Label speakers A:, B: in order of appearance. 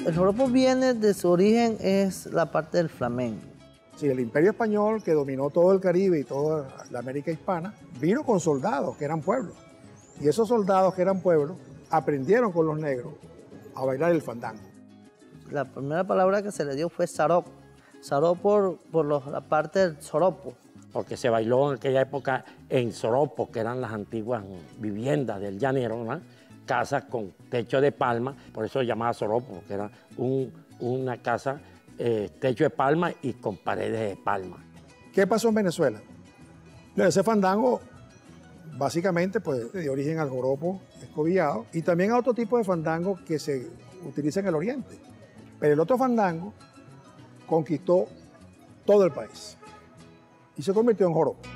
A: El joropo viene de su origen, es la parte del flamenco.
B: Sí, el Imperio Español, que dominó todo el Caribe y toda la América hispana, vino con soldados que eran pueblos. Y esos soldados que eran pueblos aprendieron con los negros a bailar el fandango.
A: La primera palabra que se le dio fue sarop. Sarop por la parte del soropo.
C: Porque se bailó en aquella época en soropo, que eran las antiguas viviendas del llanero, ¿no? Casas con techo de palma, por eso se llamaba soropo, porque era una casa, techo de palma y con paredes de palma.
B: ¿Qué pasó en Venezuela? Ese fandango básicamente pues, dio origen al joropo escobillado y también a otro tipo de fandango que se utiliza en el oriente. Pero el otro fandango conquistó todo el país y se convirtió en joropo.